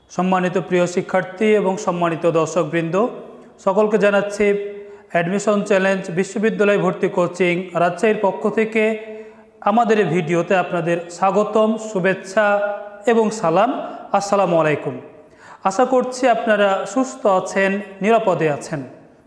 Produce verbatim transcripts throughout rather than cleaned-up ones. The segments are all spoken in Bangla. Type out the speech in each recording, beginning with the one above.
সম্মানিত প্রিয় শিক্ষার্থী এবং সম্মানিত দর্শকবৃন্দ, সকলকে জানাচ্ছি অ্যাডমিশন চ্যালেঞ্জ বিশ্ববিদ্যালয় ভর্তি কোচিং রাজশাহীর পক্ষ থেকে আমাদের এই ভিডিওতে আপনাদের স্বাগতম, শুভেচ্ছা এবং সালাম। আসসালামু আলাইকুম। আশা করছি আপনারা সুস্থ আছেন, নিরাপদে আছেন।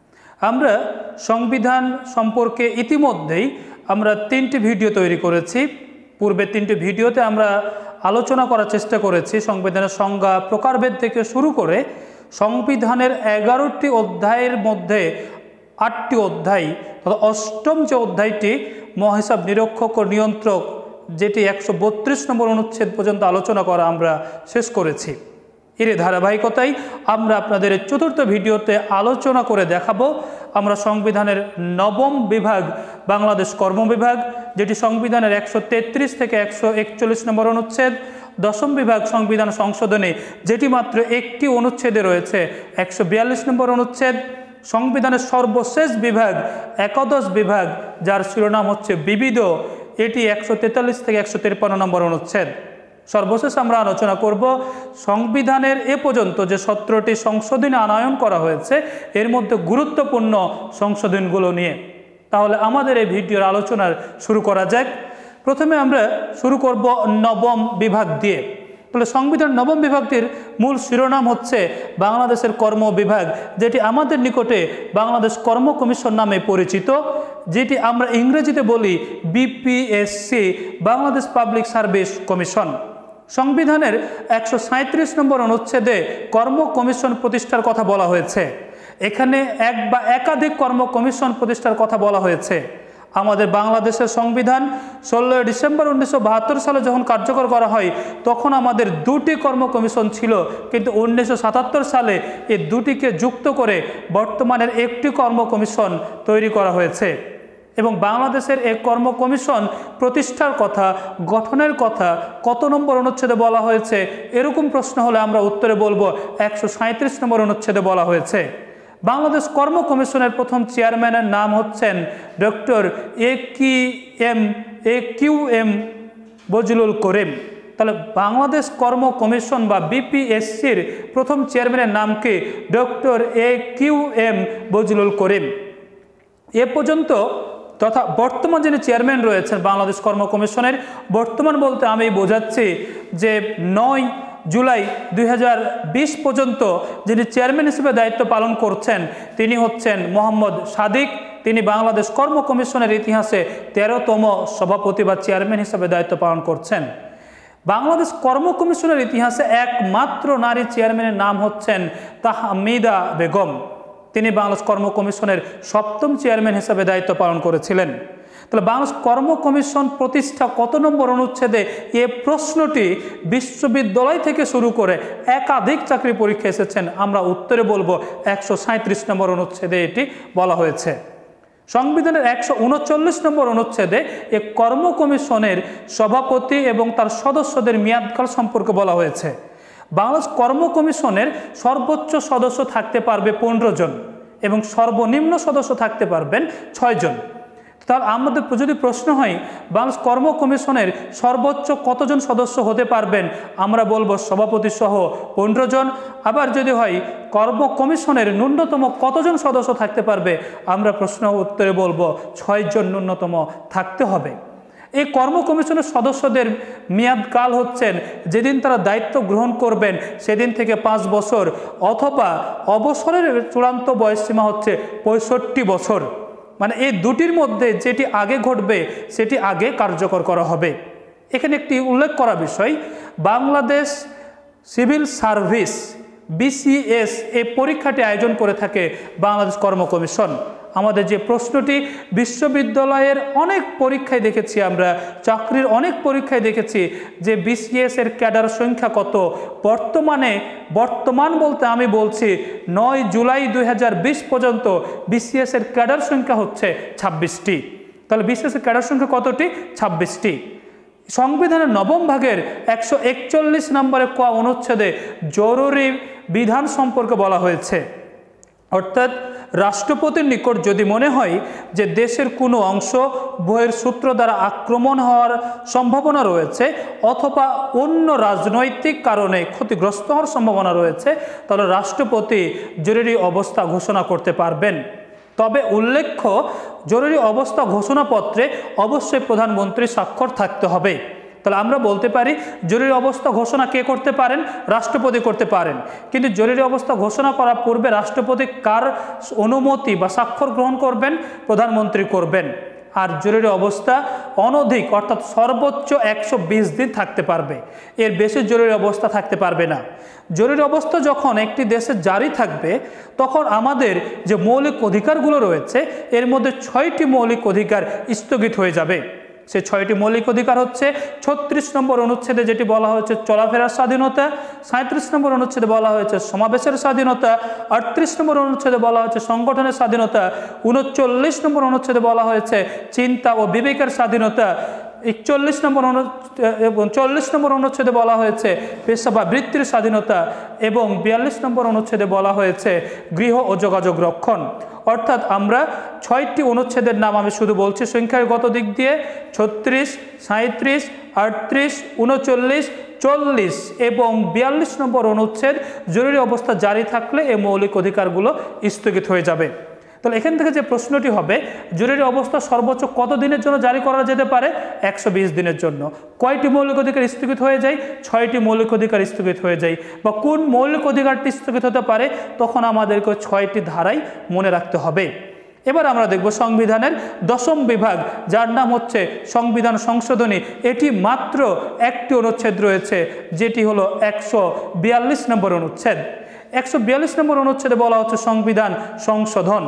আমরা সংবিধান সম্পর্কে ইতিমধ্যেই আমরা তিনটি ভিডিও তৈরি করেছি। পূর্বে তিনটি ভিডিওতে আমরা আলোচনা করার চেষ্টা করেছি সংবিধানের সংজ্ঞা, প্রকারভেদ থেকে শুরু করে সংবিধানের এগারোটি অধ্যায়ের মধ্যে আটটি অধ্যায় তথা অষ্টম যে অধ্যায়টি মহাহিসাব নিরীক্ষক ও নিয়ন্ত্রক, যেটি একশো বত্রিশ নম্বর অনুচ্ছেদ পর্যন্ত আলোচনা করা আমরা শেষ করেছি। এর ধারাবাহিকতায় আমরা আপনাদের চতুর্থ ভিডিওতে আলোচনা করে দেখাবো আমরা সংবিধানের নবম বিভাগ বাংলাদেশ কর্মবিভাগ, যেটি সংবিধানের একশো তেত্রিশ থেকে একশো একচল্লিশ নম্বর অনুচ্ছেদ, দশম বিভাগ সংবিধান সংশোধনী, যেটি মাত্র একটি অনুচ্ছেদে রয়েছে একশো বিয়াল্লিশ নম্বর অনুচ্ছেদ, সংবিধানের সর্বশেষ বিভাগ একাদশ বিভাগ, যার শিরোনাম হচ্ছে বিবিধ, এটি একশো তেতাল্লিশ থেকে একশো তিপ্পান্ন নম্বর অনুচ্ছেদ। সর্বশেষ আমরা আলোচনা করব সংবিধানের এ পর্যন্ত যে সতেরোটি সংশোধনী আনয়ন করা হয়েছে এর মধ্যে গুরুত্বপূর্ণ সংশোধনগুলো নিয়ে। তাহলে আমাদের এই ভিডিওর আলোচনা শুরু করা যাক। প্রথমে আমরা শুরু করব নবম বিভাগ দিয়ে। তাহলে সংবিধান নবম বিভাগটির মূল শিরোনাম হচ্ছে বাংলাদেশের কর্ম বিভাগ, যেটি আমাদের নিকটে বাংলাদেশ কর্ম কমিশন নামে পরিচিত, যেটি আমরা ইংরেজিতে বলি BPSC, Bangladesh public service commission. সংবিধানের একশো সাঁত্রিশ নম্বর অনুচ্ছেদে কর্ম কমিশন প্রতিষ্ঠার কথা বলা হয়েছে। এখানে এক বা একাধিক কর্ম কমিশন প্রতিষ্ঠার কথা বলা হয়েছে। আমাদের বাংলাদেশের সংবিধান ষোলোই ডিসেম্বর উনিশশো বাহাত্তর সালে যখন কার্যকর করা হয় তখন আমাদের দুটি কর্ম কমিশন ছিল, কিন্তু উনিশশো সাতাত্তর সালে এই দুটিকে যুক্ত করে বর্তমানের একটি কর্ম কমিশন তৈরি করা হয়েছে। এবং বাংলাদেশের এই কর্ম কমিশন প্রতিষ্ঠার কথা, গঠনের কথা কত নম্বর অনুচ্ছেদে বলা হয়েছে, এরকম প্রশ্ন হলে আমরা উত্তরে বলবো একশো সাঁত্রিশ নম্বর অনুচ্ছেদে বলা হয়েছে। বাংলাদেশ কর্ম কমিশনের প্রথম চেয়ারম্যানের নাম হচ্ছেন doctor A K M A Q M Bazlul Karim. তাহলে বাংলাদেশ কর্ম কমিশন বা বিপিএসসির প্রথম চেয়ারম্যানের নাম কি? Doctor A Q M Bazlul Karim. এ পর্যন্ত তথা বর্তমান যিনি চেয়ারম্যান রয়েছেন বাংলাদেশ কর্ম কমিশনের, বর্তমান বলতে আমি বোঝাচ্ছি যে নয় জুলাই দুই হাজার বিশ পর্যন্ত যিনি চেয়ারম্যান হিসেবে দায়িত্ব পালন করছেন তিনি হচ্ছেন মোহাম্মদ সাদিক। তিনি বাংলাদেশ কর্ম কমিশনের ইতিহাসে তেরোতম সভাপতি বা চেয়ারম্যান হিসেবে দায়িত্ব পালন করছেন। বাংলাদেশ কর্ম কমিশনের ইতিহাসে একমাত্র নারী চেয়ারম্যানের নাম হচ্ছেন তাহমিদা বেগম। তিনি বাংলাদেশ কর্ম কমিশনের সপ্তম চেয়ারম্যান হিসেবে দায়িত্ব পালন করেছিলেন। তাহলে বাংলাদেশ কর্ম কমিশন প্রতিষ্ঠা কত নম্বর অনুচ্ছেদে, এ প্রশ্নটি বিশ্ববিদ্যালয় থেকে শুরু করে একাধিক চাকরি পরীক্ষা এসেছেন, আমরা উত্তরে বলবো একশো সাঁত্রিশ নম্বর অনুচ্ছেদে এটি বলা হয়েছে। সংবিধানের একশো উনচল্লিশ নম্বর অনুচ্ছেদে এ কর্ম কমিশনের সভাপতি এবং তার সদস্যদের মেয়াদকাল সম্পর্কে বলা হয়েছে। বাংলাদেশ কর্ম কমিশনের সর্বোচ্চ সদস্য থাকতে পারবে পনেরো জন এবং সর্বনিম্ন সদস্য থাকতে পারবেন ছয় জন। তাহলে আমাদের যদি প্রশ্ন হয় বাংলাদেশ কর্ম কমিশনের সর্বোচ্চ কতজন সদস্য হতে পারবেন, আমরা বলবো সভাপতি সহ পনেরো জন। আবার যদি হয় কর্ম কমিশনের ন্যূনতম কতজন সদস্য থাকতে পারবে, আমরা প্রশ্ন উত্তরে বলবো ছয় জন ন্যূনতম থাকতে হবে। এই কর্ম কমিশনের সদস্যদের মেয়াদকাল হচ্ছেন যেদিন তারা দায়িত্ব গ্রহণ করবেন সেদিন থেকে পাঁচ বছর, অথবা অবসরের চূড়ান্ত বয়সসীমা হচ্ছে পঁয়ষট্টি বছর। মানে এই দুটির মধ্যে যেটি আগে ঘটবে সেটি আগে কার্যকর করা হবে। এখানে একটি উল্লেখ করা বিষয়, বাংলাদেশ সিভিল সার্ভিস বিসিএস এই পরীক্ষাটি আয়োজন করে থাকে বাংলাদেশ কর্ম কমিশন। আমাদের যে প্রশ্নটি বিশ্ববিদ্যালয়ের অনেক পরীক্ষায় দেখেছি, আমরা চাকরির অনেক পরীক্ষায় দেখেছি যে বিসিএস এর ক্যাডার সংখ্যা কত। বর্তমানে বর্তমান বলতে আমি বলছি নয় জুলাই দুই হাজার বিশ পর্যন্ত বিসিএস এর ক্যাডার সংখ্যা হচ্ছে ছাব্বিশটি। তাহলে বিসিএস এর ক্যাডার সংখ্যা কতটি? ছাব্বিশটি। সংবিধানের নবম ভাগের একশো একচল্লিশ নম্বরে ক অনুচ্ছেদে জরুরি বিধান সম্পর্কে বলা হয়েছে। অর্থাৎ রাষ্ট্রপতির নিকট যদি মনে হয় যে দেশের কোনো অংশ বহির সূত্র দ্বারা আক্রমণ হওয়ার সম্ভাবনা রয়েছে অথবা অন্য রাজনৈতিক কারণে ক্ষতিগ্রস্ত হওয়ার সম্ভাবনা রয়েছে, তাহলে রাষ্ট্রপতি জরুরি অবস্থা ঘোষণা করতে পারবেন। তবে উল্লেখ্য, জরুরি অবস্থা ঘোষণাপত্রে অবশ্যই প্রধানমন্ত্রীর স্বাক্ষর থাকতে হবে। তাহলে আমরা বলতে পারি জরুরি অবস্থা ঘোষণা কে করতে পারেন? রাষ্ট্রপতি করতে পারেন। কিন্তু জরুরি অবস্থা ঘোষণা করার পূর্বে রাষ্ট্রপতি কার অনুমতি বা স্বাক্ষর গ্রহণ করবেন? প্রধানমন্ত্রী করবেন। আর জরুরি অবস্থা অনধিক অর্থাৎ সর্বোচ্চ একশো বিশ দিন থাকতে পারবে, এর বেশি জরুরি অবস্থা থাকতে পারবে না। জরুরি অবস্থা যখন একটি দেশে জারি থাকবে তখন আমাদের যে মৌলিক অধিকারগুলো রয়েছে এর মধ্যে ছয়টি মৌলিক অধিকার স্থগিত হয়ে যাবে। সে ছয়টি মৌলিক অধিকার হচ্ছে ছত্রিশ নম্বর অনুচ্ছেদে যেটি বলা হয়েছে চলাফেরার স্বাধীনতা, সাঁত্রিশ নম্বর অনুচ্ছেদে বলা হয়েছে সমাবেশের স্বাধীনতা, আটত্রিশ নম্বর অনুচ্ছেদে বলা হয়েছে সংগঠনের স্বাধীনতা, উনচল্লিশ নম্বর অনুচ্ছেদে বলা হয়েছে চিন্তা ও বিবেকের স্বাধীনতা, একচল্লিশ নম্বর অনু এবং চল্লিশ নম্বর অনুচ্ছেদে বলা হয়েছে পেশা বা বৃত্তির স্বাধীনতা এবং বিয়াল্লিশ নম্বর অনুচ্ছেদে বলা হয়েছে গৃহ ও যোগাযোগ রক্ষণ। অর্থাৎ আমরা ছয়টি অনুচ্ছেদের নাম আমি শুধু বলছি সংখ্যাগত দিক দিয়ে, ছত্রিশ, সাঁত্রিশ, আটত্রিশ, উনচল্লিশ, চল্লিশ এবং বিয়াল্লিশ নম্বর অনুচ্ছেদ জরুরি অবস্থা জারি থাকলে এই মৌলিক অধিকারগুলো স্থগিত হয়ে যাবে। তাহলে এখান থেকে যে প্রশ্নটি হবে, জরুরি অবস্থা সর্বোচ্চ কত দিনের জন্য জারি করা যেতে পারে? একশো বিশ দিনের জন্য। কয়টি মৌলিক অধিকার স্থগিত হয়ে যায়? ছয়টি মৌলিক অধিকার স্থগিত হয়ে যায়। বা কোন মৌলিক অধিকারটি স্থগিত হতে পারে? তখন আমাদেরকে ছয়টি ধারাই মনে রাখতে হবে। এবার আমরা দেখব সংবিধানের দশম বিভাগ, যার নাম হচ্ছে সংবিধান সংশোধনী। এটি মাত্র একটি অনুচ্ছেদ রয়েছে, যেটি হলো একশো বিয়াল্লিশ নম্বর অনুচ্ছেদ। একশো বিয়াল্লিশ নম্বর অনুচ্ছেদে বলা হচ্ছে সংবিধান সংশোধন।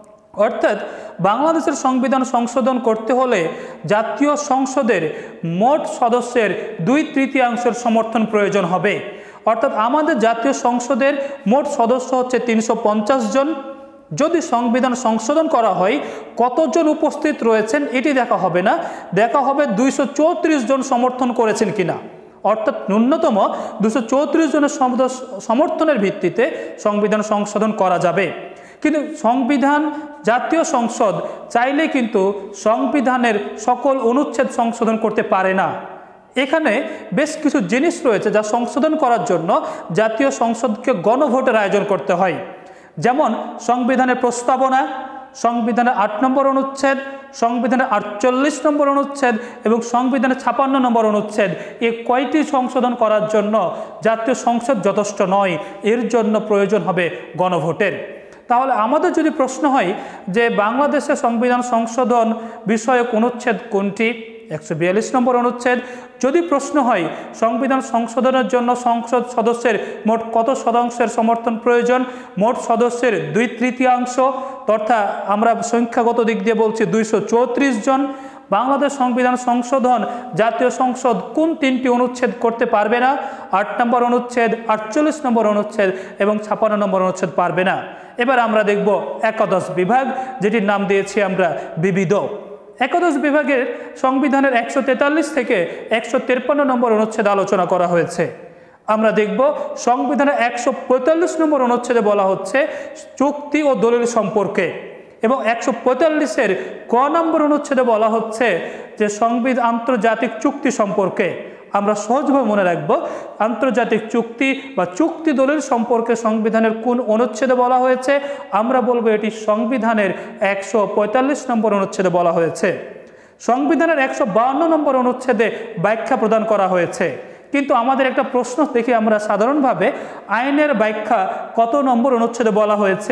অর্থাৎ বাংলাদেশের সংবিধান সংশোধন করতে হলে জাতীয় সংসদের মোট সদস্যের দুই তৃতীয়াংশের সমর্থন প্রয়োজন হবে। অর্থাৎ আমাদের জাতীয় সংসদের মোট সদস্য হচ্ছে তিনশো পঞ্চাশ জন। যদি সংবিধান সংশোধন করা হয় কতজন উপস্থিত রয়েছেন এটি দেখা হবে না, দেখা হবে দুইশো চৌত্রিশ জন সমর্থন করেছেন কিনা। অর্থাৎ ন্যূনতম দুশো চৌত্রিশ জনের সমর্থনের ভিত্তিতে সংবিধান সংশোধন করা যাবে। কিন্তু সংবিধান জাতীয় সংসদ চাইলে কিন্তু সংবিধানের সকল অনুচ্ছেদ সংশোধন করতে পারে না। এখানে বেশ কিছু জিনিস রয়েছে যা সংশোধন করার জন্য জাতীয় সংসদকে গণভোটের আয়োজন করতে হয়। যেমন সংবিধানের প্রস্তাবনা, সংবিধানের আট নম্বর অনুচ্ছেদ, সংবিধানের আটচল্লিশ নম্বর অনুচ্ছেদ এবং সংবিধানের ছাপান্ন নম্বর অনুচ্ছেদ। এই কয়টি সংশোধন করার জন্য জাতীয় সংসদ যথেষ্ট নয়, এর জন্য প্রয়োজন হবে গণভোটের। তাহলে আমাদের যদি প্রশ্ন হয় যে বাংলাদেশের সংবিধান সংশোধন বিষয়ক অনুচ্ছেদ কোনটি? একশো বিয়াল্লিশ নম্বর অনুচ্ছেদ। যদি প্রশ্ন হয় সংবিধান সংশোধনের জন্য সংসদ সদস্যের মোট কত শতাংশের সমর্থন প্রয়োজন? মোট সদস্যের দুই তৃতীয়াংশ, তথা আমরা সংখ্যাগত দিক দিয়ে বলছি দুইশো চৌত্রিশ জন। বাংলাদেশ সংবিধান সংশোধন জাতীয় সংসদ কোন তিনটি অনুচ্ছেদ করতে পারবে না? আট নম্বর অনুচ্ছেদ, আটচল্লিশ নম্বর অনুচ্ছেদ এবং ছাপ্পান্ন নম্বর অনুচ্ছেদ পারবে না। এবার আমরা দেখব একাদশ বিভাগ, যেটির নাম দিয়েছি আমরা বিবিধ। একাদশ বিভাগের সংবিধানের একশো তেতাল্লিশ থেকে একশো তেপ্পান্ন নম্বর অনুচ্ছেদ আলোচনা করা হয়েছে। আমরা দেখব সংবিধানের একশো পঁয়তাল্লিশ নম্বর অনুচ্ছেদে বলা হচ্ছে চুক্তি ও দলিল সম্পর্কে, এবং একশো পঁয়তাল্লিশের ক নম্বর অনুচ্ছেদে বলা হচ্ছে যে সংবিধান আন্তর্জাতিক চুক্তি সম্পর্কে। আমরা সহজভাবে মনে রাখবো আন্তর্জাতিক চুক্তি বা চুক্তি দলিল সম্পর্কে সংবিধানের কোন অনুচ্ছেদে বলা হয়েছে? আমরা বলবো এটি সংবিধানের একশো পঁয়তাল্লিশ নম্বর অনুচ্ছেদে বলা হয়েছে। সংবিধানের একশো বাউন্ন নম্বর অনুচ্ছেদে ব্যাখ্যা প্রদান করা হয়েছে। কিন্তু আমাদের একটা প্রশ্ন দেখি আমরা সাধারণভাবে, আইনের ব্যাখ্যা কত নম্বর অনুচ্ছেদে বলা হয়েছে?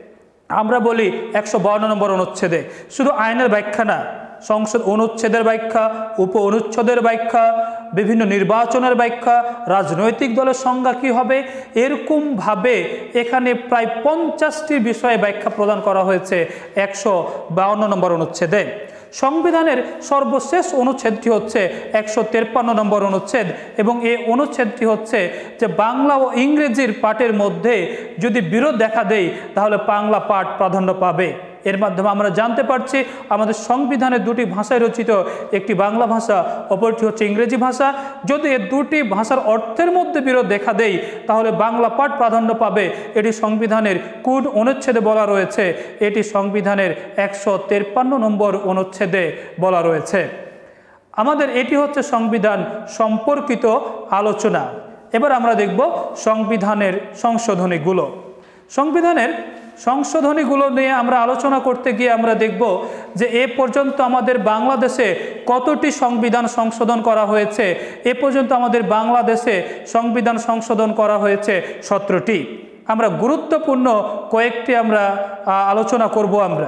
আমরা বলি একশো বাউন্ন নম্বর অনুচ্ছেদে। শুধু আইনের ব্যাখ্যা না, সংসদ অনুচ্ছেদের ব্যাখ্যা, উপ অনুচ্ছেদের ব্যাখ্যা, বিভিন্ন নির্বাচনের ব্যাখ্যা, রাজনৈতিক দলের সংজ্ঞা কী হবে, এরকমভাবে এখানে প্রায় পঞ্চাশটি বিষয়ে ব্যাখ্যা প্রদান করা হয়েছে একশো বাউন্ন নম্বর অনুচ্ছেদে। সংবিধানের সর্বশেষ অনুচ্ছেদটি হচ্ছে একশো তেপ্পান্ন নম্বর অনুচ্ছেদ, এবং এই অনুচ্ছেদটি হচ্ছে যে বাংলা ও ইংরেজির পাঠের মধ্যে যদি বিরোধ দেখা দেয় তাহলে বাংলা পাঠ প্রাধান্য পাবে। এর মাধ্যমে আমরা জানতে পারছি আমাদের সংবিধানে দুটি ভাষায় রচিত, একটি বাংলা ভাষা, অপরটি হচ্ছে ইংরেজি ভাষা। যদি এই দুটি ভাষার অর্থের মধ্যে বিরোধ দেখা দেয় তাহলে বাংলা পাঠ প্রাধান্য পাবে। এটি সংবিধানের কোন অনুচ্ছেদে বলা রয়েছে? এটি সংবিধানের একশো তেপ্পান্ন নম্বর অনুচ্ছেদে বলা রয়েছে। আমাদের এটি হচ্ছে সংবিধান সম্পর্কিত আলোচনা। এবার আমরা দেখব সংবিধানের সংশোধনীগুলো। সংবিধানের সংশোধনীগুলো নিয়ে আমরা আলোচনা করতে গিয়ে আমরা দেখব যে এ পর্যন্ত আমাদের বাংলাদেশে কতটি সংবিধান সংশোধন করা হয়েছে। এ পর্যন্ত আমাদের বাংলাদেশে সংবিধান সংশোধন করা হয়েছে সতেরোটি। আমরা গুরুত্বপূর্ণ কয়েকটি আমরা আলোচনা করব। আমরা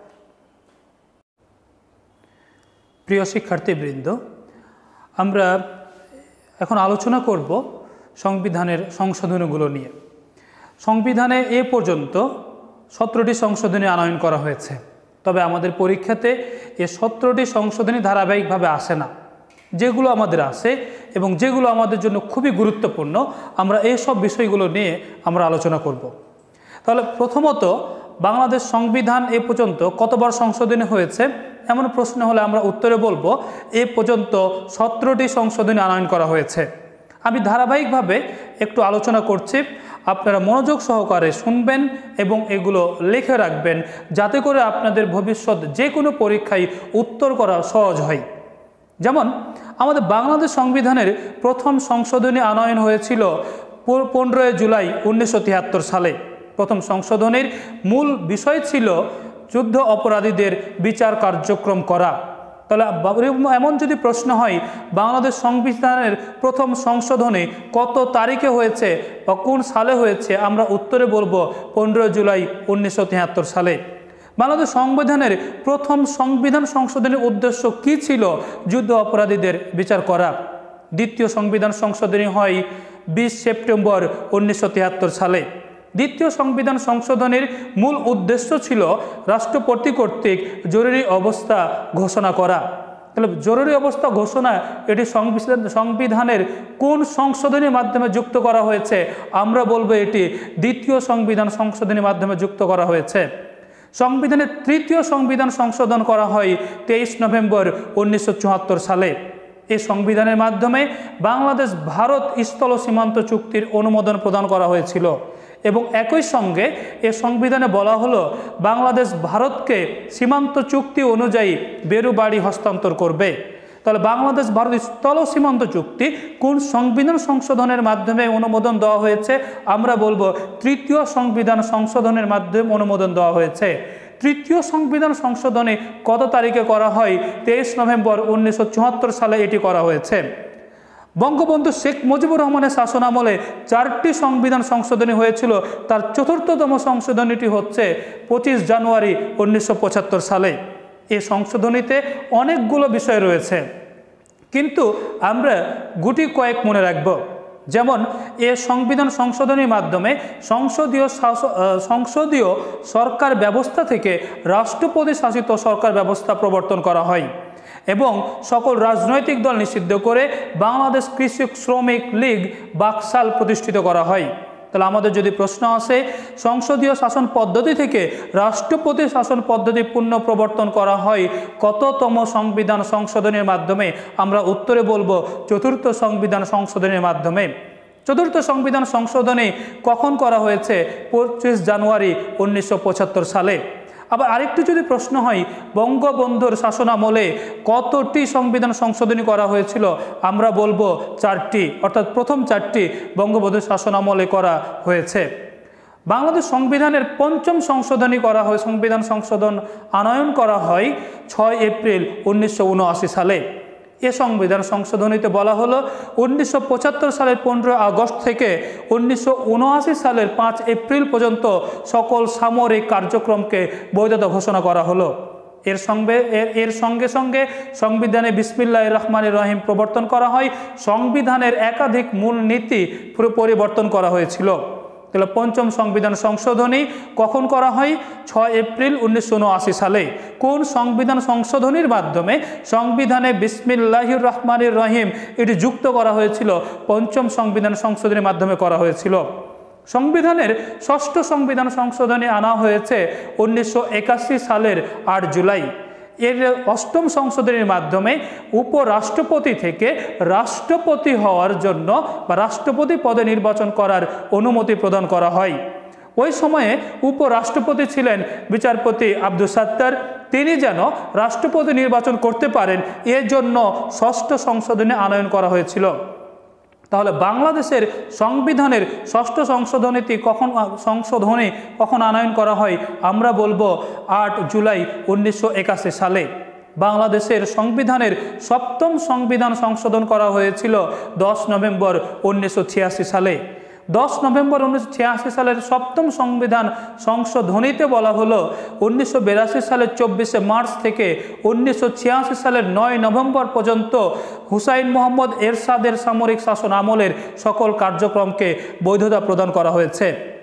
প্রিয় শিক্ষার্থীবৃন্দ, আমরা এখন আলোচনা করব সংবিধানের সংশোধনীগুলো নিয়ে। সংবিধানে এ পর্যন্ত সতেরোটি সংশোধনী আনয়ন করা হয়েছে, তবে আমাদের পরীক্ষাতে এ সতেরোটি সংশোধনী ধারাবাহিকভাবে আসে না। যেগুলো আমাদের আসে এবং যেগুলো আমাদের জন্য খুবই গুরুত্বপূর্ণ, আমরা এই সব বিষয়গুলো নিয়ে আমরা আলোচনা করব। তাহলে প্রথমত, বাংলাদেশ সংবিধান এ পর্যন্ত কতবার সংশোধনী হয়েছে এমন প্রশ্ন হলে আমরা উত্তরে বলবো এ পর্যন্ত সতেরোটি সংশোধনী আনয়ন করা হয়েছে। আমি ধারাবাহিকভাবে একটু আলোচনা করছি, আপনারা মনোযোগ সহকারে শুনবেন এবং এগুলো লিখে রাখবেন, যাতে করে আপনাদের ভবিষ্যৎ যে কোনো পরীক্ষায় উত্তর করা সহজ হয়। যেমন আমাদের বাংলাদেশ সংবিধানের প্রথম সংশোধনী আনয়ন হয়েছিল পনেরোই জুলাই উনিশশো তিয়াত্তর সালে। প্রথম সংশোধনীর মূল বিষয় ছিল যুদ্ধ অপরাধীদের বিচার কার্যক্রম করা। তাহলে এমন যদি প্রশ্ন হয় বাংলাদেশ সংবিধানের প্রথম সংশোধনী কত তারিখে হয়েছে বা কোন সালে হয়েছে, আমরা উত্তরে বলবো পনেরোই জুলাই উনিশশো তিয়াত্তর সালে। বাংলাদেশ সংবিধানের প্রথম সংবিধান সংশোধনের উদ্দেশ্য কি ছিল? যুদ্ধ অপরাধীদের বিচার করা। দ্বিতীয় সংবিধান সংশোধনী হয় বিশ সেপ্টেম্বর উনিশশো তিয়াত্তর সালে। দ্বিতীয় সংবিধান সংশোধনের মূল উদ্দেশ্য ছিল রাষ্ট্রপতি কর্তৃক জরুরি অবস্থা ঘোষণা করা। তাহলে জরুরি অবস্থা ঘোষণা এটি সংবিধান সংবিধানের কোন সংশোধনীর মাধ্যমে যুক্ত করা হয়েছে? আমরা বলবো এটি দ্বিতীয় সংবিধান সংশোধনীর মাধ্যমে যুক্ত করা হয়েছে। সংবিধানের তৃতীয় সংবিধান সংশোধন করা হয় তেইশ নভেম্বর উনিশশো চুয়াত্তর সালে। এই সংবিধানের মাধ্যমে বাংলাদেশ ভারত স্থল সীমান্ত চুক্তির অনুমোদন প্রদান করা হয়েছিল এবং একই সঙ্গে এ সংবিধানে বলা হলো বাংলাদেশ ভারতকে সীমান্ত চুক্তি অনুযায়ী বেরুবাড়ি হস্তান্তর করবে। তাহলে বাংলাদেশ ভারত স্থল সীমান্ত চুক্তি কোন সংবিধান সংশোধনের মাধ্যমে অনুমোদন দেওয়া হয়েছে? আমরা বলবো তৃতীয় সংবিধান সংশোধনের মাধ্যমে অনুমোদন দেওয়া হয়েছে। তৃতীয় সংবিধান সংশোধনী কত তারিখে করা হয়? তেইশ নভেম্বর উনিশশো চুয়াত্তর সালে এটি করা হয়েছে। বঙ্গবন্ধু শেখ মুজিবুর রহমানের শাসনামলে চারটি সংবিধান সংশোধনী হয়েছিল, তার চতুর্থতম সংশোধনীটি হচ্ছে পঁচিশ জানুয়ারি উনিশশো পঁচাত্তর সালে। এই সংশোধনীতে অনেকগুলো বিষয় রয়েছে, কিন্তু আমরা গুটি কয়েক মনে রাখব। যেমন এ সংবিধান সংশোধনীর মাধ্যমে সংসদীয় সংসদীয় সরকার ব্যবস্থা থেকে রাষ্ট্রপতি শাসিত সরকার ব্যবস্থা প্রবর্তন করা হয় এবং সকল রাজনৈতিক দল নিষিদ্ধ করে বাংলাদেশ কৃষক শ্রমিক লীগ বাকশাল প্রতিষ্ঠিত করা হয়। তাহলে আমাদের যদি প্রশ্ন আসে সংসদীয় শাসন পদ্ধতি থেকে রাষ্ট্রপতি শাসন পদ্ধতি পুনঃ প্রবর্তন করা হয় কততম সংবিধান সংশোধনের মাধ্যমে, আমরা উত্তরে বলবো চতুর্থ সংবিধান সংশোধনের মাধ্যমে। চতুর্থ সংবিধান সংশোধনী কখন করা হয়েছে? পঁচিশ জানুয়ারি উনিশশো পঁচাত্তর সালে। আবার আরেকটি যদি প্রশ্ন হয় বঙ্গবন্ধুর শাসনামলে কতটি সংবিধান সংশোধনী করা হয়েছিল, আমরা বলবো চারটি, অর্থাৎ প্রথম চারটি বঙ্গবন্ধুর শাসনামলে করা হয়েছে। বাংলাদেশ সংবিধানের পঞ্চম সংশোধনী করা হয়, সংবিধান সংশোধন আনয়ন করা হয় ছয় এপ্রিল উনিশশো উনআশি সালে। এ সংবিধান সংশোধনীতে বলা হলো উনিশশো পঁচাত্তর সালের পনেরোই আগস্ট থেকে উনিশশো উনআশি সালের পাঁচ এপ্রিল পর্যন্ত সকল সামরিক কার্যক্রমকে বৈধতা ঘোষণা করা হলো। এর সঙ্গে এর সঙ্গে সঙ্গে সংবিধানে বিসমিল্লাহির রহমানির রহিম প্রবর্তন করা হয়। সংবিধানের একাধিক মূল নীতি পরিবর্তন করা হয়েছিল। তাহলে পঞ্চম সংবিধান সংশোধনী কখন করা হয়? ছয় এপ্রিল উনিশশো উনআশি সালে। কোন সংবিধান সংশোধনীর মাধ্যমে সংবিধানে বিসমিল্লাহির রহমানির রহিম এটি যুক্ত করা হয়েছিল? পঞ্চম সংবিধান সংশোধনীর মাধ্যমে করা হয়েছিল। সংবিধানের ষষ্ঠ সংবিধান সংশোধনী আনা হয়েছে উনিশশো একাশি সালের আট জুলাই। এর অষ্টম সংশোধনীর মাধ্যমে উপরাষ্ট্রপতি থেকে রাষ্ট্রপতি হওয়ার জন্য বা রাষ্ট্রপতি পদে নির্বাচন করার অনুমতি প্রদান করা হয়। ওই সময়ে উপরাষ্ট্রপতি ছিলেন বিচারপতি আব্দুস সাত্তার। তিনি যেন রাষ্ট্রপতি নির্বাচন করতে পারেন এর জন্য ষষ্ঠ সংশোধনী আনয়ন করা হয়েছিল। তাহলে বাংলাদেশের সংবিধানের ষষ্ঠ সংশোধনীটি কখন সংশোধনী কখন আনয়ন করা হয়? আমরা বলবো আট জুলাই উনিশশো একাশি সালে। বাংলাদেশের সংবিধানের সপ্তম সংবিধান সংশোধন করা হয়েছিল দশ নভেম্বর উনিশশো ছিয়াশি সালে। দশ নভেম্বর উনিশশো ছিয়াশি সালের সপ্তম সংবিধান সংশোধনীতে বলা হলো উনিশশো বিরাশি সালের চব্বিশে মার্চ থেকে উনিশশো ছিয়াশি সালের নয় নভেম্বর পর্যন্ত হুসাইন মোহাম্মদ এরশাদের সামরিক শাসন আমলের সকল কার্যক্রমকে বৈধতা প্রদান করা হয়েছে।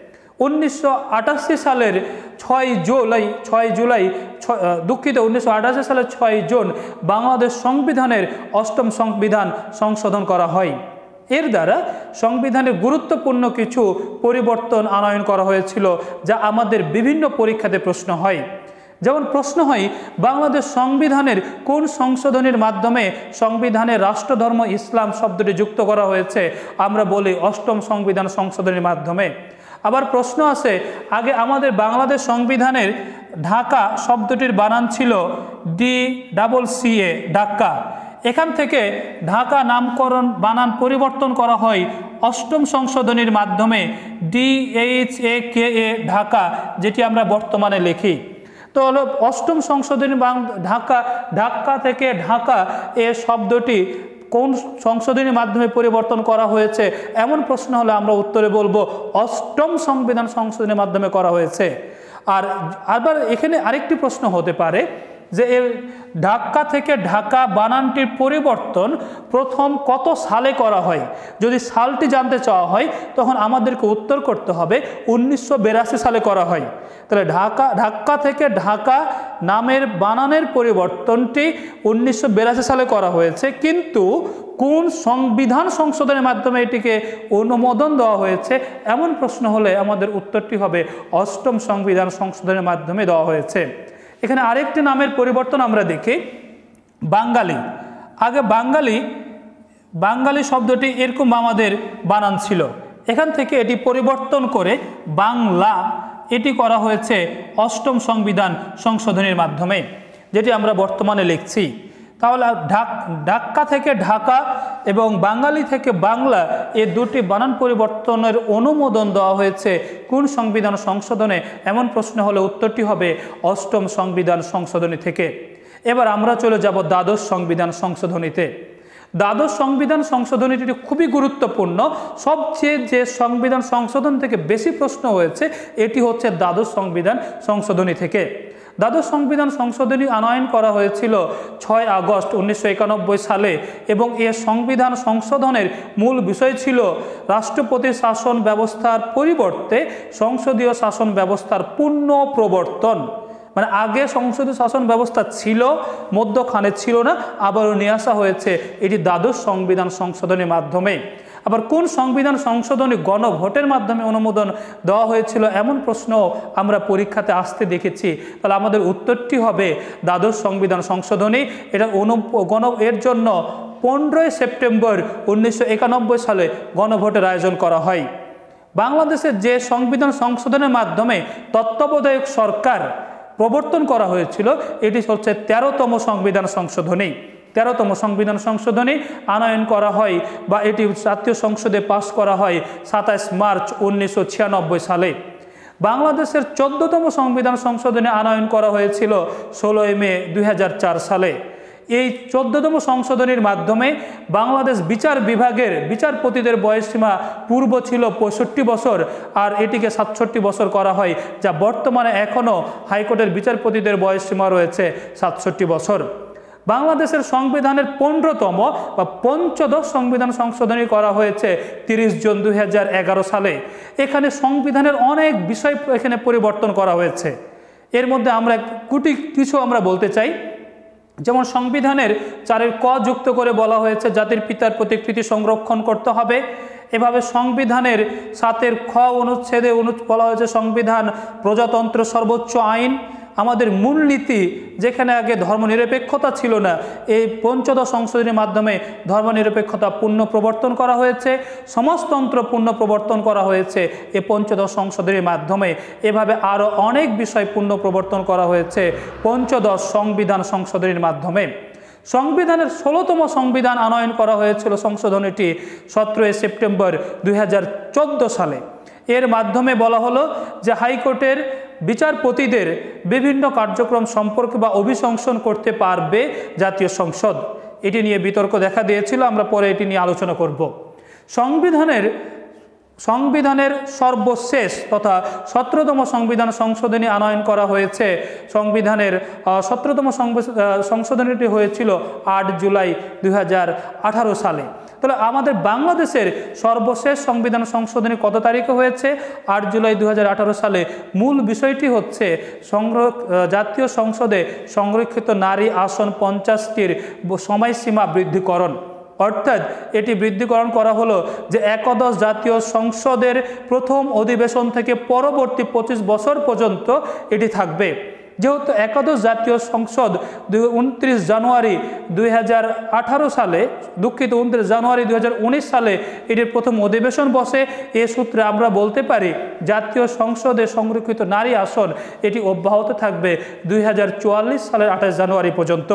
উনিশশো আটাশি সালের ছয় জুলাই ছয় জুলাই দুঃখিত উনিশশো আটাশি সালের ছয় জুন বাংলাদেশ সংবিধানের অষ্টম সংবিধান সংশোধন করা হয়। এর দ্বারা সংবিধানের গুরুত্বপূর্ণ কিছু পরিবর্তন আনয়ন করা হয়েছিল, যা আমাদের বিভিন্ন পরীক্ষাতে প্রশ্ন হয়। যেমন প্রশ্ন হয় বাংলাদেশ সংবিধানের কোন সংশোধনীর মাধ্যমে সংবিধানে রাষ্ট্রধর্ম ইসলাম শব্দটি যুক্ত করা হয়েছে? আমরা বলি অষ্টম সংবিধান সংশোধনীর মাধ্যমে। আবার প্রশ্ন আছে আগে আমাদের বাংলাদেশ সংবিধানের ঢাকা শব্দটির বানান ছিল D double C A Dhaka. এখান থেকে ঢাকা নামকরণ বানান পরিবর্তন করা হয় অষ্টম সংশোধনীর মাধ্যমে D H A K A Dhaka, যেটি আমরা বর্তমানে লিখি। তো হলো অষ্টম সংশোধনী ঢাকা ঢাকা থেকে ঢাকা এ শব্দটি কোন সংশোধনীর মাধ্যমে পরিবর্তন করা হয়েছে? এমন প্রশ্ন হলে আমরা উত্তরে বলবো অষ্টম সংবিধান সংশোধনীর মাধ্যমে করা হয়েছে। আর আবার এখানে আরেকটি প্রশ্ন হতে পারে যে এর ঢাকা থেকে ঢাকা বানানটির পরিবর্তন প্রথম কত সালে করা হয়? যদি সালটি জানতে চাওয়া হয় তখন আমাদেরকে উত্তর করতে হবে উনিশশো বিরাশি সালে করা হয়। তাহলে ঢাকা ঢাকা থেকে ঢাকা নামের বানানের পরিবর্তনটি উনিশশো বিরাশি সালে করা হয়েছে, কিন্তু কোন সংবিধান সংশোধনের মাধ্যমে এটিকে অনুমোদন দেওয়া হয়েছে এমন প্রশ্ন হলে আমাদের উত্তরটি হবে অষ্টম সংবিধান সংশোধনের মাধ্যমে দেওয়া হয়েছে। এখানে আরেকটি নামের পরিবর্তন আমরা দেখি, বাঙালি। আগে বাঙালি বাঙালি শব্দটি এরকম আমাদের বানান ছিল, এখান থেকে এটি পরিবর্তন করে বাংলা এটি করা হয়েছে অষ্টম সংবিধান সংশোধনীর মাধ্যমে, যেটি আমরা বর্তমানে লিখছি। তাহলে ঢাকা থেকে ঢাকা এবং বাঙালি থেকে বাংলা এই দুটি বানান পরিবর্তনের অনুমোদন দেওয়া হয়েছে কোন সংবিধান সংশোধনে? এমন প্রশ্ন হলে উত্তরটি হবে অষ্টম সংবিধান সংশোধনী থেকে। এবার আমরা চলে যাব দ্বাদশ সংবিধান সংশোধনীতে। দ্বাদশ সংবিধান সংশোধনীটি খুবই গুরুত্বপূর্ণ। সবচেয়ে যে সংবিধান সংশোধন থেকে বেশি প্রশ্ন হয়েছে এটি হচ্ছে দ্বাদশ সংবিধান সংশোধনী থেকে। দ্বাদশ সংবিধান সংশোধনী আনয়ন করা হয়েছিল ছয় আগস্ট উনিশশো একানব্বই সালে এবং এ সংবিধান সংশোধনের মূল বিষয় ছিল রাষ্ট্রপতি শাসন ব্যবস্থার পরিবর্তে সংসদীয় শাসন ব্যবস্থার পূর্ণ প্রবর্তন। মানে আগে সংসদীয় শাসন ব্যবস্থা ছিল, মধ্যখানে ছিল না, আবারও নিয়ে আসা হয়েছে এটি দ্বাদশ সংবিধান সংশোধনের মাধ্যমে। আবার কোন সংবিধান সংশোধনী গণভোটের মাধ্যমে অনুমোদন দেওয়া হয়েছিল এমন প্রশ্ন আমরা পরীক্ষাতে আসতে দেখেছি। তাহলে আমাদের উত্তরটি হবে দ্বাদশ সংবিধান সংশোধনী। এটা অনু গণ এর জন্য পনেরোই সেপ্টেম্বর উনিশশো একানব্বই সালে গণভোটের আয়োজন করা হয়। বাংলাদেশের যে সংবিধান সংশোধনের মাধ্যমে তত্ত্বাবধায়ক সরকার প্রবর্তন করা হয়েছিল এটি হচ্ছে তেরোতম সংবিধান সংশোধনী। তেরোতম সংবিধান সংশোধনী আনয়ন করা হয় বা এটি জাতীয় সংসদে পাশ করা হয় সাতাশ মার্চ উনিশশো ছিয়ানব্বই সালে। বাংলাদেশের চোদ্দতম সংবিধান সংশোধনী আনয়ন করা হয়েছিল ষোলোই মে দুই হাজার চার সালে। এই চোদ্দতম সংশোধনীর মাধ্যমে বাংলাদেশ বিচার বিভাগের বিচারপতিদের বয়সসীমা পূর্ব ছিল পঁয়ষট্টি বছর আর এটিকে সাতষট্টি বছর করা হয়, যা বর্তমানে এখনও হাইকোর্টের বিচারপতিদের বয়সসীমা রয়েছে সাতষট্টি বছর। বাংলাদেশের সংবিধানের পনেরোতম বা পঞ্চদশ সংবিধান সংশোধনী করা হয়েছে তিরিশ জুন দুই হাজার এগারো সালে। এখানে সংবিধানের অনেক বিষয় এখানে পরিবর্তন করা হয়েছে। এর মধ্যে আমরা কুটি কিছু আমরা বলতে চাই। যেমন সংবিধানের চারের ক যুক্ত করে বলা হয়েছে জাতির পিতার প্রতি কৃতি সংরক্ষণ করতে হবে এভাবে সংবিধানের সাতের খ অনুচ্ছেদে অনু বলা হয়েছে সংবিধান প্রজাতন্ত্র সর্বোচ্চ আইন। আমাদের মূলনীতি, যেখানে আগে ধর্মনিরপেক্ষতা ছিল না, এই পঞ্চদশ সংশোধনীর মাধ্যমে ধর্মনিরপেক্ষতা পূর্ণ প্রবর্তন করা হয়েছে, সমাজতন্ত্র পূর্ণ প্রবর্তন করা হয়েছে এই পঞ্চদশ সংশোধনীর মাধ্যমে। এভাবে আরও অনেক বিষয় পূর্ণ প্রবর্তন করা হয়েছে পঞ্চদশ সংবিধান সংশোধনীর মাধ্যমে। সংবিধানের ষোলোতম সংবিধান আনয়ন করা হয়েছিল সংশোধনীটি সতেরোই সেপ্টেম্বর দুই হাজার চোদ্দো সালে। এর মাধ্যমে বলা হলো যে হাইকোর্টের বিচারপতিদের বিভিন্ন কার্যক্রম সম্পর্কে বা অভিশংসন করতে পারবে জাতীয় সংসদ। এটি নিয়ে বিতর্ক দেখা দিয়েছিল, আমরা পরে এটি নিয়ে আলোচনা করব। সংবিধানের সংবিধানের সর্বশেষ তথা সতেরোতম সংবিধান সংশোধনী আনয়ন করা হয়েছে। সংবিধানের সতেরোতম সংশোধনীটি হয়েছিল আট জুলাই দুই হাজার আঠারো সালে। তাহলে আমাদের বাংলাদেশের সর্বশেষ সংবিধান সংশোধনী কত তারিখে হয়েছে? আট জুলাই দুই হাজার আঠারো সালে। মূল বিষয়টি হচ্ছে সংরক্ষ জাতীয় সংসদে সংরক্ষিত নারী আসন পঞ্চাশটির সময়সীমা বৃদ্ধিকরণ। অর্থাৎ এটি বৃদ্ধিকরণ করা হলো যে একাদশ জাতীয় সংসদের প্রথম অধিবেশন থেকে পরবর্তী পঁচিশ বছর পর্যন্ত এটি থাকবে। যেহেতু একাদশ জাতীয় সংসদ উনত্রিশ জানুয়ারি দুই হাজার আঠারো সালে দুঃখিত উনত্রিশ জানুয়ারি দুই হাজার উনিশ সালে এটির প্রথম অধিবেশন বসে, এ সূত্রে আমরা বলতে পারি জাতীয় সংসদে সংরক্ষিত নারী আসন এটি অব্যাহত থাকবে দুই হাজার চুয়াল্লিশ সালের আঠাশ জানুয়ারি পর্যন্ত।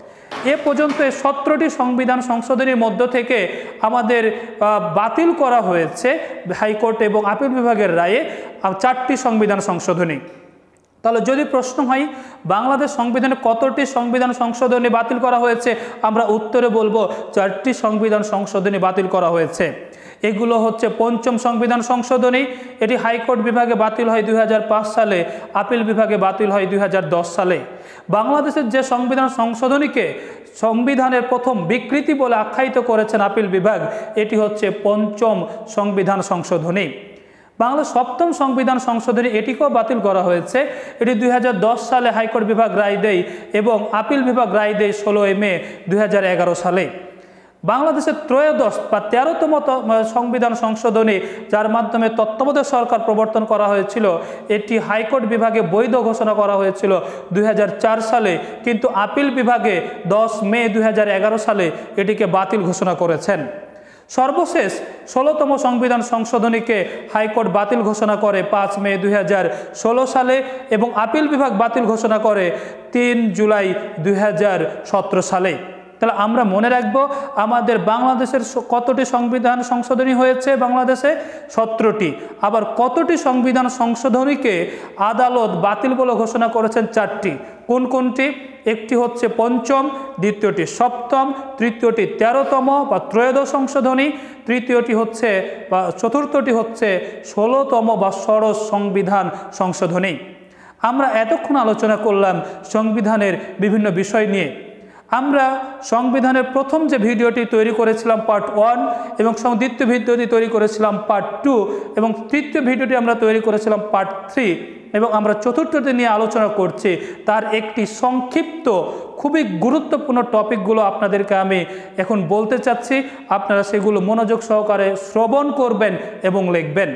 এ পর্যন্ত সতেরোটি সংবিধান সংশোধনীর মধ্য থেকে আমাদের বাতিল করা হয়েছে হাইকোর্ট এবং আপিল বিভাগের রায়ে চারটি সংবিধান সংশোধনী। তাহলে যদি প্রশ্ন হয় বাংলাদেশ সংবিধানে কতটি সংবিধান সংশোধনী বাতিল করা হয়েছে, আমরা উত্তরে বলবো চারটি সংবিধান সংশোধনী বাতিল করা হয়েছে। এগুলো হচ্ছে পঞ্চম সংবিধান সংশোধনী, এটি হাইকোর্ট বিভাগে বাতিল হয় দুই হাজার পাঁচ সালে, আপিল বিভাগে বাতিল হয় দুই হাজার দশ সালে। বাংলাদেশের যে সংবিধান সংশোধনীকে সংবিধানের প্রথম বিকৃতি বলে আখ্যায়িত করেছেন আপিল বিভাগ, এটি হচ্ছে পঞ্চম সংবিধান সংশোধনী। বাংলা সপ্তম সংবিধান সংশোধনী এটিকেও বাতিল করা হয়েছে, এটি দুই হাজার দশ সালে হাইকোর্ট বিভাগ রায় দেয় এবং আপিল বিভাগ রায় দেয় ষোলোই মে দুই হাজার এগারো সালে। বাংলাদেশের ত্রয়োদশ বা তেরোতম সংবিধান সংশোধনী, যার মাধ্যমে তত্ত্বাবধায়ক সরকার প্রবর্তন করা হয়েছিল, এটি হাইকোর্ট বিভাগে বৈধ ঘোষণা করা হয়েছিল দুই হাজার চার সালে, কিন্তু আপিল বিভাগে দশ মে দুই হাজার এগারো সালে এটিকে বাতিল ঘোষণা করেছেন। সর্বশেষ ষোলোতম সংবিধান সংশোধনীকে হাইকোর্ট বাতিল ঘোষণা করে পাঁচ মে দুই হাজার ষোলো সালে এবং আপিল বিভাগ বাতিল ঘোষণা করে তিন জুলাই দুই হাজার সতেরো সালে। তাহলে আমরা মনে রাখবো আমাদের বাংলাদেশের কতটি সংবিধান সংশোধনী হয়েছে? বাংলাদেশে সতেরোটি। আবার কতটি সংবিধান সংশোধনীকে আদালত বাতিল বলে ঘোষণা করেছেন? চারটি। কোন কোনটি? একটি হচ্ছে পঞ্চম, দ্বিতীয়টি সপ্তম, তৃতীয়টি তেরোতম বা ত্রয়োদশ সংশোধনী, তৃতীয়টি হচ্ছে বা চতুর্থটি হচ্ছে ষোলোতম বা ষোড়শ সংবিধান সংশোধনী। আমরা এতক্ষণ আলোচনা করলাম সংবিধানের বিভিন্ন বিষয় নিয়ে। আমরা সংবিধানের প্রথম যে ভিডিওটি তৈরি করেছিলাম পার্ট ওয়ান এবং দ্বিতীয় ভিডিওটি তৈরি করেছিলাম পার্ট টু এবং তৃতীয় ভিডিওটি আমরা তৈরি করেছিলাম পার্ট থ্রি এবং আমরা চতুর্থটি নিয়ে আলোচনা করছি। তার একটি সংক্ষিপ্ত খুবই গুরুত্বপূর্ণ টপিকগুলো আপনাদেরকে আমি এখন বলতে চাচ্ছি, আপনারা সেগুলো মনোযোগ সহকারে শ্রবণ করবেন এবং লিখবেন।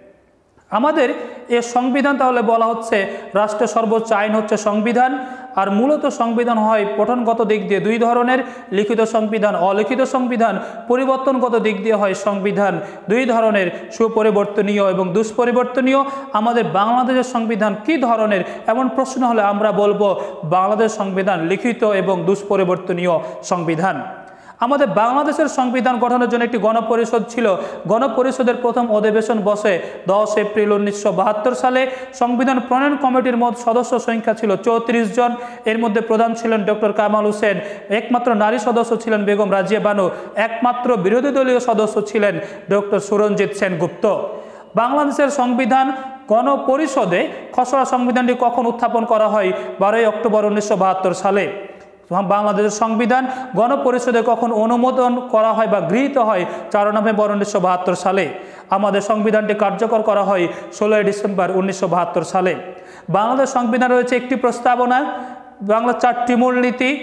আমাদের এ সংবিধান তাহলে বলা হচ্ছে রাষ্ট্রের সর্বোচ্চ আইন হচ্ছে সংবিধান। আর মূলত সংবিধান হয় পঠনগত দিক দিয়ে দুই ধরনের, লিখিত সংবিধান, অলিখিত সংবিধান। পরিবর্তনগত দিক দিয়ে হয় সংবিধান দুই ধরনের, সুপরিবর্তনীয় এবং দুষ্পরিবর্তনীয়। আমাদের বাংলাদেশের সংবিধান কি ধরনের এমন প্রশ্ন হলে আমরা বলবো বাংলাদেশ সংবিধান লিখিত এবং দুষ্পরিবর্তনীয় সংবিধান। আমাদের বাংলাদেশের সংবিধান গঠনের জন্য একটি গণপরিষদ ছিল। গণপরিষদের প্রথম অধিবেশন বসে দশ এপ্রিল উনিশশো বাহাত্তর সালে। সংবিধান প্রণয়ন কমিটির মধ্যে সদস্য সংখ্যা ছিল চৌত্রিশ জন। এর মধ্যে প্রধান ছিলেন ডক্টর কামাল হোসেন, একমাত্র নারী সদস্য ছিলেন বেগম রাজিয়া বানু, একমাত্র বিরোধী দলীয় সদস্য ছিলেন ডক্টর সুরঞ্জিত সেনগুপ্ত। বাংলাদেশের সংবিধান গণপরিষদে খসড়া সংবিধানটি কখন উত্থাপন করা হয়? বারোই অক্টোবর উনিশশো বাহাত্তর সালে। বাংলাদেশের সংবিধান গণপরিষদে কখন অনুমোদন করা হয় বা গৃহীত হয়? চার নভেম্বর উনিশশো বাহাত্তর সালে। আমাদের সংবিধানটি কার্যকর করা হয় ষোলোই ডিসেম্বর উনিশশো বাহাত্তর সালে। বাংলাদেশ সংবিধান রয়েছে একটি প্রস্তাবনা, বাংলা চারটি মূলনীতি,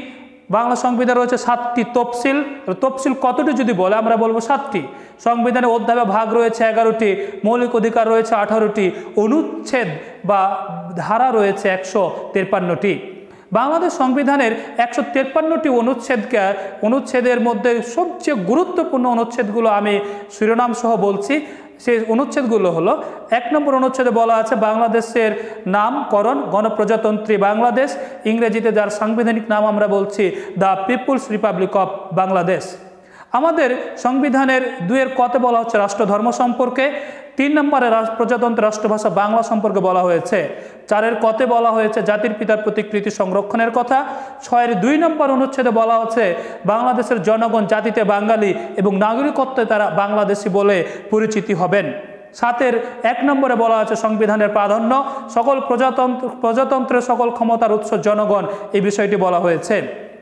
বাংলা সংবিধান রয়েছে সাতটি তফসিল। তফসিল কতটি যদি বলে আমরা বলবো সাতটি। সংবিধানে অধ্যায়ে ভাগ রয়েছে এগারোটি, মৌলিক অধিকার রয়েছে আঠারোটি, অনুচ্ছেদ বা ধারা রয়েছে একশো তেপ্পান্নটি। বাংলাদেশ সংবিধানের একশো তেপ্পান্নটি অনুচ্ছেদকে অনুচ্ছেদের মধ্যে সবচেয়ে গুরুত্বপূর্ণ অনুচ্ছেদগুলো আমি শিরোনাম সহ বলছি। সেই অনুচ্ছেদগুলো হলো, এক নম্বর অনুচ্ছেদে বলা আছে বাংলাদেশের নামকরণ গণপ্রজাতন্ত্রী বাংলাদেশ, ইংরেজিতে যার সাংবিধানিক নাম আমরা বলছি the people's republic of Bangladesh. আমাদের সংবিধানের দুইয়ের কতে বলা হচ্ছে রাষ্ট্র ধর্ম সম্পর্কে, তিন নম্বরে প্রজাতন্ত্র রাষ্ট্রভাষা বাংলা সম্পর্কে বলা হয়েছে, চারের কতে বলা হয়েছে জাতির পিতার প্রতিকৃতি সংরক্ষণের কথা, ছয়ের দুই নম্বর অনুচ্ছেদে বলা হচ্ছে বাংলাদেশের জনগণ জাতিতে বাঙালি এবং নাগরিকত্বে তারা বাংলাদেশি বলে পরিচিতি হবেন, সাতের এক নম্বরে বলা আছে সংবিধানের প্রাধান্য সকল প্রজাতন্ত্র প্রজাতন্ত্রের সকল ক্ষমতার উৎস জনগণ, এই বিষয়টি বলা হয়েছে।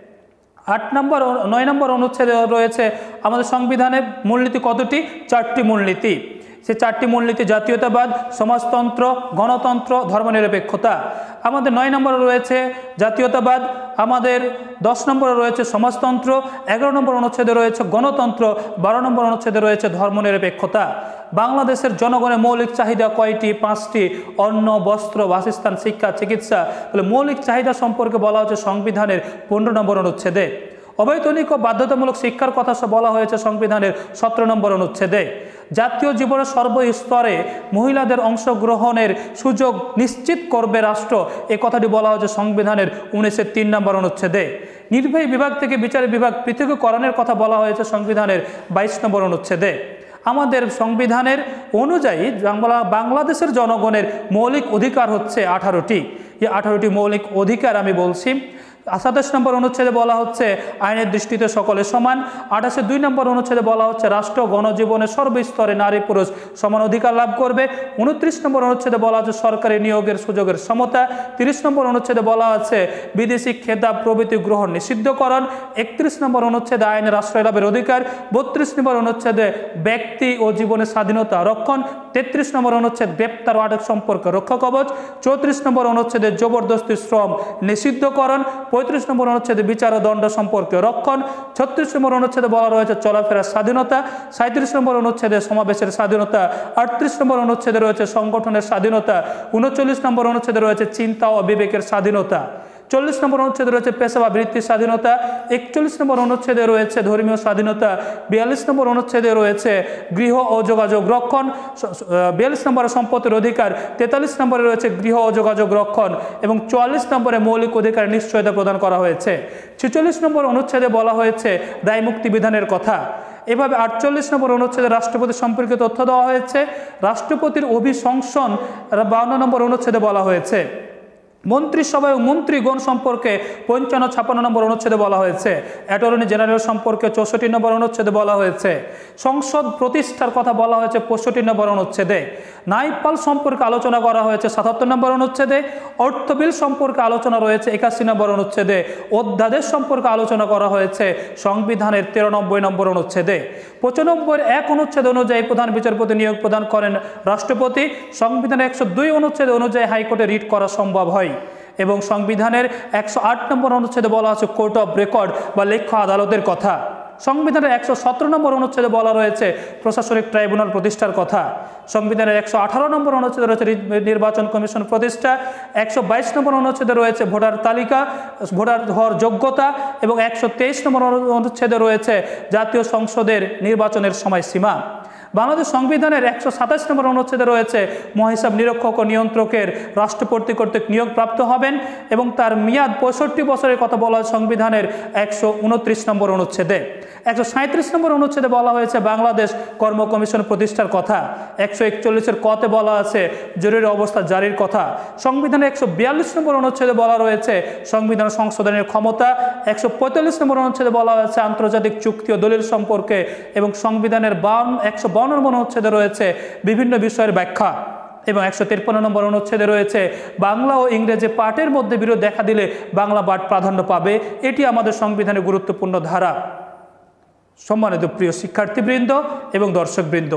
আট নম্বর নয় নম্বর অনুচ্ছেদে রয়েছে আমাদের সংবিধানের মূলনীতি কতটি? চারটি মূলনীতি। সে চারটি মূলনীতি জাতীয়তাবাদ, সমাজতন্ত্র, গণতন্ত্র, ধর্মনিরপেক্ষতা। আমাদের নয় নম্বরে রয়েছে জাতীয়তাবাদ, আমাদের দশ নম্বরে রয়েছে সমাজতন্ত্র, এগারো নম্বর অনুচ্ছেদে রয়েছে গণতন্ত্র, বারো নম্বর অনুচ্ছেদে রয়েছে ধর্মনিরপেক্ষতা। বাংলাদেশের জনগণের মৌলিক চাহিদা কয়টি? পাঁচটি। অন্ন, বস্ত্র, বাসস্থান, শিক্ষা, চিকিৎসা। তাহলে মৌলিক চাহিদা সম্পর্কে বলা হচ্ছে সংবিধানের পনেরো নম্বর অনুচ্ছেদে। অবৈতনিক ও বাধ্যতামূলক শিক্ষার কথা বলা হয়েছে সংবিধানের সতেরো নম্বর অনুচ্ছেদে। জাতীয় জীবনের সর্বস্তরে মহিলাদের অংশগ্রহণের সুযোগ নিশ্চিত করবে রাষ্ট্র, এ কথাটি বলা হয়েছে সংবিধানের উনিশের তিন নম্বর অনুচ্ছেদে। নির্বাহী বিভাগ থেকে বিচার বিভাগ পৃথকীকরণের কথা বলা হয়েছে সংবিধানের বাইশ নম্বর অনুচ্ছেদে। আমাদের সংবিধানের অনুযায়ী বাংলা বাংলাদেশের জনগণের মৌলিক অধিকার হচ্ছে আঠারোটি। এই আঠারোটি মৌলিক অধিকার আমি বলছি। সাতাশ নম্বর অনুচ্ছেদে বলা হচ্ছে আইনের দৃষ্টিতে সকলে সমান। আঠাশে দুই নম্বর অনুচ্ছেদে বলা হচ্ছে রাষ্ট্র গণজীবনের সর্বস্তরে নারী পুরুষ সমান অধিকার লাভ করবে। উনত্রিশ নম্বর অনুচ্ছেদে বলা হচ্ছে সরকারি নিয়োগের সুযোগের সমতা। তিরিশ নম্বর অনুচ্ছেদে বলা আছে বিদেশি খেতাব প্রভৃতি গ্রহণ নিষিদ্ধকরণ। একত্রিশ নম্বর অনুচ্ছেদে আইনের আশ্রয় লাভের অধিকার। বত্রিশ নম্বর অনুচ্ছেদে ব্যক্তি ও জীবনের স্বাধীনতা রক্ষণ। তেত্রিশ নম্বর অনুচ্ছেদ গ্রেপ্তার ও আটক সম্পর্কে রক্ষা কবচ। চৌত্রিশ নম্বর অনুচ্ছেদে জবরদস্তি শ্রম নিষিদ্ধকরণ। পঁয়ত্রিশ নম্বর অনুচ্ছেদে বিচার ও দণ্ড সম্পর্কে রক্ষণ। ছত্রিশ নম্বর অনুচ্ছেদে বলা রয়েছে চলাফেরার স্বাধীনতা। সাঁত্রিশ নম্বর অনুচ্ছেদে সমাবেশের স্বাধীনতা। আটত্রিশ নম্বর অনুচ্ছেদে রয়েছে সংগঠনের স্বাধীনতা। উনচল্লিশ নম্বর অনুচ্ছেদে রয়েছে চিন্তা ও বিবেকের স্বাধীনতা। চল্লিশ নম্বর অনুচ্ছেদে রয়েছে পেশা বা বৃত্তির স্বাধীনতা। একচল্লিশ নম্বর অনুচ্ছেদে রয়েছে ধর্মীয় স্বাধীনতা। বিয়াল্লিশ নম্বর অনুচ্ছেদে রয়েছে গৃহ ও যোগাযোগ রক্ষণ। বিয়াল্লিশ নম্বরে সম্পত্তির অধিকার। তেতাল্লিশ নম্বরে রয়েছে গৃহ ও যোগাযোগ রক্ষণ এবং চুয়াল্লিশ নম্বরে মৌলিক অধিকার নিশ্চয়তা প্রদান করা হয়েছে। ছেচল্লিশ নম্বর অনুচ্ছেদে বলা হয়েছে দায় মুক্তি বিধানের কথা। এভাবে আটচল্লিশ নম্বর অনুচ্ছেদে রাষ্ট্রপতি সম্পর্কে তথ্য দেওয়া হয়েছে। রাষ্ট্রপতির অভিশংসন বাউন্ন নম্বর অনুচ্ছেদে বলা হয়েছে। মন্ত্রিসভা ও মন্ত্রীগণ সম্পর্কে পঞ্চান্ন ছাপ্পান্ন নম্বর অনুচ্ছেদে বলা হয়েছে। অ্যাটর্নি জেনারেল সম্পর্কে চৌষট্টি নম্বর অনুচ্ছেদে বলা হয়েছে। সংসদ প্রতিষ্ঠার কথা বলা হয়েছে পঁয়ষট্টি নম্বর অনুচ্ছেদে। ন্যায়পাল সম্পর্কে আলোচনা করা হয়েছে সাতাত্তর নম্বর অনুচ্ছেদে। অর্থ বিল সম্পর্কে আলোচনা রয়েছে একাশি নম্বর অনুচ্ছেদে। অধ্যাদেশ সম্পর্কে আলোচনা করা হয়েছে সংবিধানের তিরানব্বই নম্বর অনুচ্ছেদে। পঁচানব্বই এক অনুচ্ছেদ অনুযায়ী প্রধান বিচারপতি নিয়োগ প্রদান করেন রাষ্ট্রপতি। সংবিধানের একশো দুই অনুচ্ছেদ অনুযায়ী হাইকোর্টে রিট করা সম্ভব হয় এবং সংবিধানের একশো আট নম্বর অনুচ্ছেদে বলা আছে কোর্ট অফ রেকর্ড বা লেখ্য আদালতের কথা। সংবিধানের একশো সতেরো নম্বর অনুচ্ছেদে বলা রয়েছে প্রশাসনিক ট্রাইব্যুনাল প্রতিষ্ঠার কথা। সংবিধানের একশো আঠারো নম্বর অনুচ্ছেদে রয়েছে নির্বাচন কমিশন প্রতিষ্ঠা। একশো বাইশ নম্বর অনুচ্ছেদে রয়েছে ভোটার তালিকা, ভোটার হওয়ার যোগ্যতা এবং একশো তেইশ নম্বর অনুচ্ছেদে রয়েছে জাতীয় সংসদের নির্বাচনের সময়সীমা। বাংলাদেশ সংবিধানের একশো সাতাশ নম্বর অনুচ্ছেদে রয়েছে মহাহিসাব নিরীক্ষক ও নিয়ন্ত্রকের রাষ্ট্রপতি কর্তৃক নিয়োগ প্রাপ্ত হবেন এবং তার মেয়াদ পঁয়ষট্টি বছরের কথা বলা হয় সংবিধানের একশো উনত্রিশ নম্বর অনুচ্ছেদে। একশো সাঁত্রিশ নম্বর অনুচ্ছেদে বলা হয়েছে বাংলাদেশ কর্ম কমিশন প্রতিষ্ঠার কথা। একশো একচল্লিশের কতে বলা আছে জরুরি অবস্থা জারির কথা। সংবিধানের একশো বিয়াল্লিশ নম্বর অনুচ্ছেদে বলা রয়েছে সংবিধান সংশোধনের ক্ষমতা। একশো পঁয়তাল্লিশ নম্বর অনুচ্ছেদে বলা হয়েছে আন্তর্জাতিক চুক্তি ও দলিল সম্পর্কে এবং সংবিধানের বাউন্ন একশো বাউন্ন নম্বর অনুচ্ছেদে রয়েছে বিভিন্ন বিষয়ের ব্যাখ্যা এবং একশো তিপ্পান্ন নম্বর অনুচ্ছেদে রয়েছে বাংলা ও ইংরেজি পাঠের মধ্যে বিরোধ দেখা দিলে বাংলা পাঠ প্রাধান্য পাবে। এটি আমাদের সংবিধানের গুরুত্বপূর্ণ ধারা। সম্মানিত প্রিয় শিক্ষার্থীবৃন্দ এবং দর্শকবৃন্দ,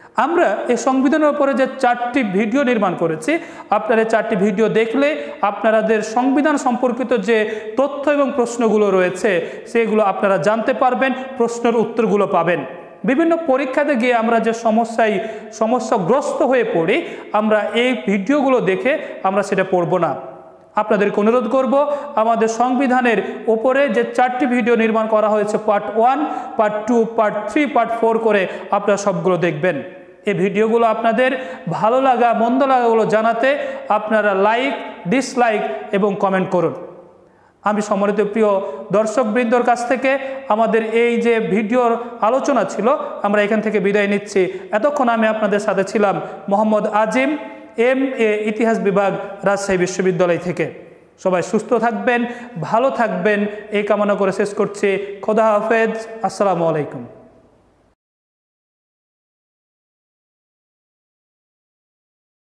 আমরা এই সংবিধানের উপরে যে চারটি ভিডিও নির্মাণ করেছি, আপনারা চারটি ভিডিও দেখলে আপনাদের সংবিধান সম্পর্কিত যে তথ্য এবং প্রশ্নগুলো রয়েছে সেগুলো আপনারা জানতে পারবেন, প্রশ্নের উত্তরগুলো পাবেন। বিভিন্ন পরীক্ষাতে গিয়ে আমরা যে সমস্যায় সমস্যাগ্রস্ত হয়ে পড়ি, আমরা এই ভিডিওগুলো দেখে আমরা সেটা পড়ব না। আপনাদেরকে অনুরোধ করব, আমাদের সংবিধানের উপরে যে চারটি ভিডিও নির্মাণ করা হয়েছে, part one, part two, part three, part four করে আপনারা সবগুলো দেখবেন। এই ভিডিওগুলো আপনাদের ভালো লাগা মন্দ লাগাগুলো জানাতে আপনারা লাইক, ডিসলাইক এবং কমেন্ট করুন। আমি সম্মানিত প্রিয় দর্শকবৃন্দর কাছ থেকে আমাদের এই যে ভিডিওর আলোচনা ছিল, আমরা এখান থেকে বিদায় নিচ্ছি। এতক্ষণ আমি আপনাদের সাথে ছিলাম মোহাম্মদ আজিম, এম এ ইতিহাস বিভাগ, রাজশাহী বিশ্ববিদ্যালয় থেকে। সবাই সুস্থ থাকবেন, ভালো থাকবেন এই কামনা করে শেষ করছি। খোদা হাফেজ, আসসালামু আলাইকুম।